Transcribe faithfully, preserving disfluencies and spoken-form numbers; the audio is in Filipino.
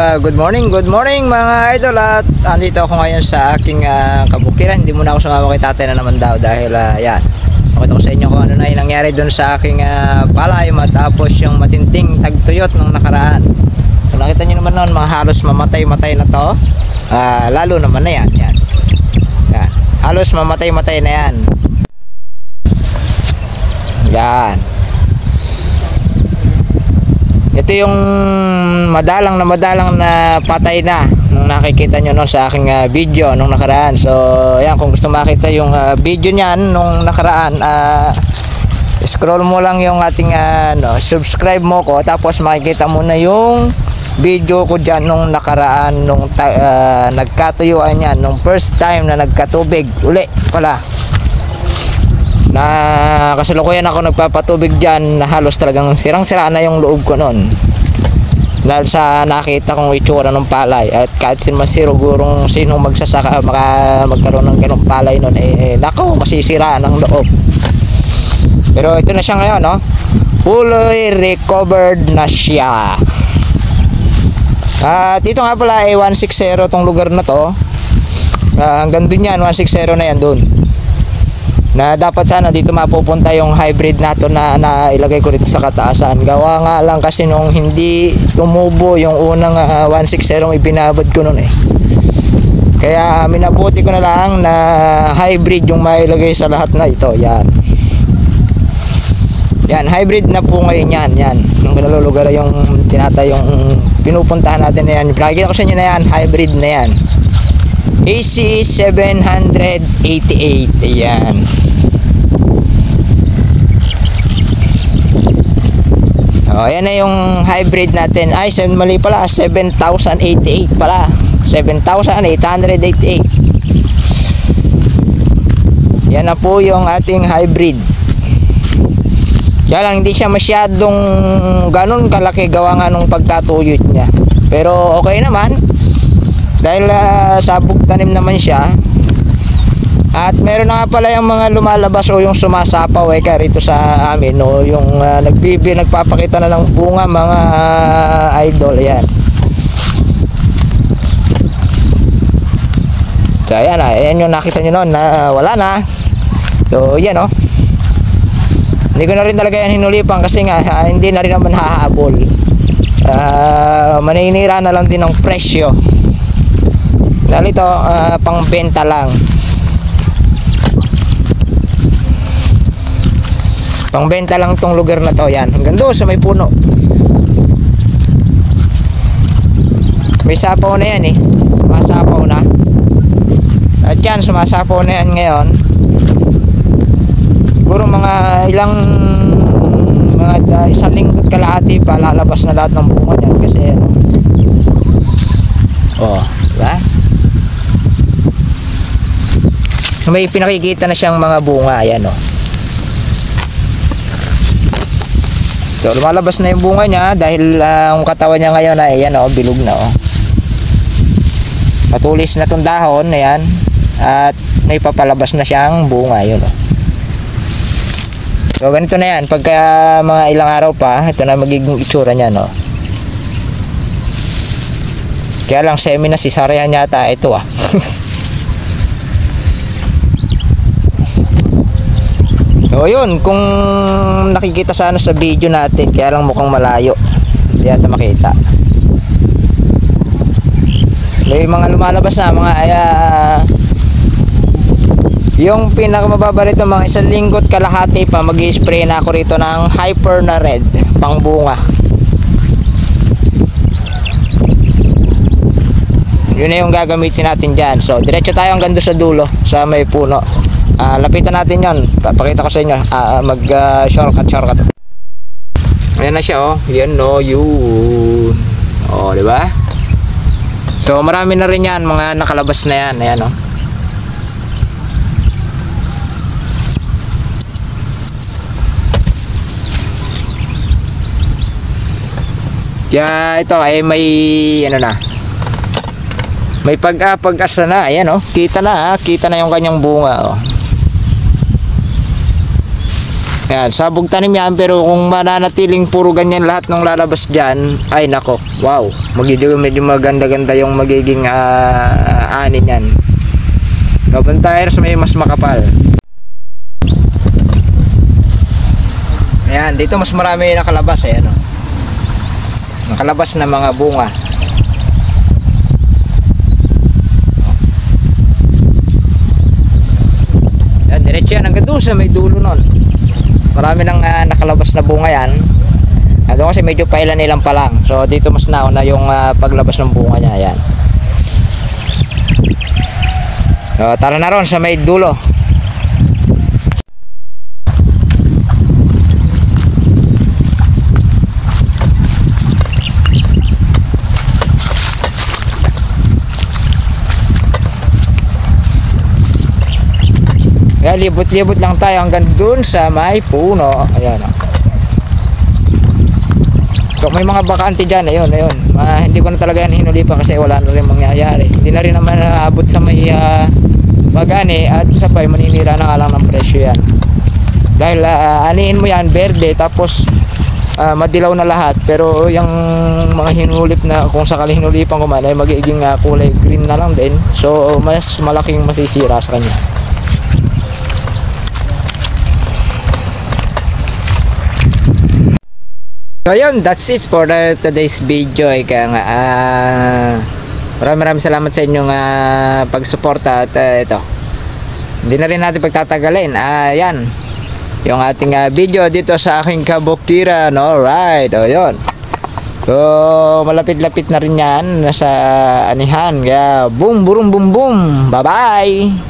uh, good morning, good morning mga idol. At andito ako ngayon sa aking uh, kabukiran. Hindi muna ako sumama kay tatay na naman daw dahil uh, yan, pakita ko sa inyo kung ano na yung nangyari dun sa aking uh, palay matapos yung matinding tagtuyot nung nakaraan. So, nakita nyo naman noon, mga halos mamatay-matay na to. uh, Lalo naman na yan, yan. Yan, halos mamatay-matay na yan. Yan. Ito yung madalang na madalang na patay na nung nakikita nyo no, sa aking uh, video nung nakaraan. So yan, kung gusto makita yung uh, video nyan nung nakaraan, uh, scroll mo lang yung ating uh, no, subscribe mo ko, tapos makikita mo na yung video ko dyan nung nakaraan nung uh, nagkatuyuan yan, nung first time na nagkatubig uli pala, na kasalukuyan ako nagpapatubig dyan, na halos talagang sirang-sira na yung loob ko noon dahil sa nakita kong itsura ng palay. At kahit sinmasirugurong sinong magsasaka maka, magkaroon ng ganong palay noon, eh nako, masisira ng loob. Pero ito na siya ngayon, no? Fully recovered na siya. At ito nga pala ay one sixty tong lugar na to. uh, hanggang dun yan, one sixty na yan dun, na dapat sana dito mapupunta yung hybrid nato na, na ilagay ko rito sa kataasan. Gawa nga lang kasi nung hindi tumubo yung unang uh, one sixty yung ibinabad ko nun eh, kaya minabuti ko na lang na hybrid yung mailagay sa lahat na ito. Yan, yan, hybrid na po ngayon yan. Yan, yung nalulugar yung tinata yung pinupuntahan natin na yan. Nakikita ko sa inyo na yan, hybrid na yan, A C seven eighty-eight. Ayan. O, ayan na yung hybrid natin. Ay, mali pala, seven thousand eighty-eight pala, seven thousand eight hundred eighty-eight. Yan na po yung ating hybrid. Kaya lang hindi siya masyadong ganun kalaki gawa nga nung pagkatuyot niya, pero okay naman dahil uh, sabog tanim naman siya. At meron na nga pala yung mga lumalabas o yung sumasapaw eh rito sa amin, no? Yung uh, nagbibi, nagpapakita na ng bunga, mga uh, idol. Yan. So ayan, ah, ayan yung nakita nyo noon na uh, wala na. So yan, no? Hindi ko na rin talaga yan hinulipan kasi nga uh, hindi na rin naman hahabol. uh, Maninira na lang din ng presyo dahil ito uh, pang benta lang, pang benta lang tong lugar na to. Yan, hanggang doon sa may puno may sapaw na yan eh, sumasapaw na. At yan, sumasapaw na yan ngayon. Siguro mga ilang mga uh, isang linggo kalahati pa lalabas na lahat ng bunga dyan kasi oh, diba? May pinakikita na siyang mga bunga. Ayan, oh. So lumalabas na yung bunga niya dahil uh, ang katawan niya ngayon ay ayan, oh, bilog na, oh. Matulis na tong dahon. Ayan. At may papalabas na siyang bunga. Yun, oh. So ganito na yan. Pagka mga ilang araw pa, ito na magiging itsura niya, no? Kaya lang semi na si Sarayan yata ito, ah. So yun, kung nakikita sana sa video natin, kaya lang mukhang malayo, hindi yata makita. May mga lumalabas na mga uh, yung pinakamababa rito, mga isang linggo't kalahati pa mag-i-spray na ako rito ng hyper na red pang bunga. Yun na yung gagamitin natin dyan. So diretso tayo hanggang doon sa dulo sa may puno. Uh, lapitan natin yon, papakita ko sa inyo. uh, mag uh, shortcut shortcut. Ayan na siya, oh. Yan, no, yun. Oh, di ba? So marami na rin yan, mga nakalabas na yan. Ayan, oh. Kaya ito ay may ano na, may pag-a pag-asa na. Ayan, oh. Kita na, ha? Kita na yung kanyang bunga, oh. Yan, sabog tanim yan, pero kung mananatiling puro ganyan lahat ng lalabas dyan, ay nako, wow, magiging medyo maganda-ganda yung magiging uh, ani yan. Carbon tires may mas makapal. Ayan, dito mas marami nakalabas eh, ano? Nakalabas na mga bunga. Yan, diretso yan hanggang doon sa may dulo nun. Marami nang uh, nakalabas na bunga yan. Ito kasi medyo pailan nilang pa lang. So dito mas nauna yung uh, paglabas ng bunga niya. Ayan. So tara na ron sa may dulo. Kaya libot-libot lang tayo hanggang dun sa may puno. Ayan o. So may mga bakante dyan. Ayun, ayun. Uh, hindi ko na talaga yan hinuli pa kasi wala na rin mangyayari. Hindi na rin naman naabot sa may uh, bagani. At isa pa, maninira na nga lang ng presyo yan. Dahil uh, aniin mo yan, berde. Tapos uh, madilaw na lahat. Pero yung mga hinulip na kung sakali hinulipan ko man ay magiging uh, kulay green na lang din. So mas malaking masisira sa kanya. So yun, that's it for the, today's video. Ika nga, uh, maraming maraming salamat sa inyong uh, pagsuporta. At uh, ito, hindi na rin natin pagtatagalin. Uh, yan, yung ating uh, video dito sa aking kabukiran. Alright, o yun. So malapit-lapit na rin yan. Nasa anihan. Kaya boom, boom, boom, boom. Bye bye.